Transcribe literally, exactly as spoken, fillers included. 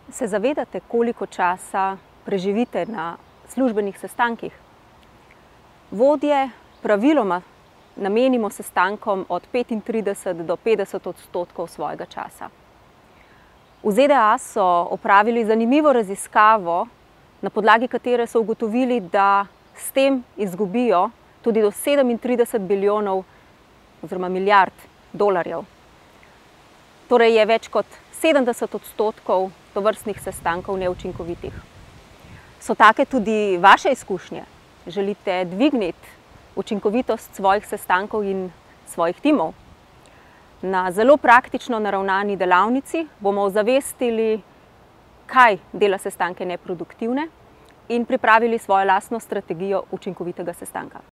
Se zavedate, koliko časa preživite na službenih sestankih? Vodje praviloma namenimo sestankom od petintrideset do petdeset odstotkov svojega časa. V Z D A so opravili zanimivo raziskavo, na podlagi katere so ugotovili, da s tem izgubijo tudi do sedemintrideset bilijonov oziroma milijard dolarjev. Torej je več kot sedemdeset odstotkov tovrstnih sestankov neučinkovitih. So take tudi vaše izkušnje? Želite dvigniti učinkovitost svojih sestankov in svojih timov? Na zelo praktično naravnani delavnici bomo ozavestili, kaj dela sestanke neproduktivne, in pripravili svojo lastno strategijo učinkovitega sestanka.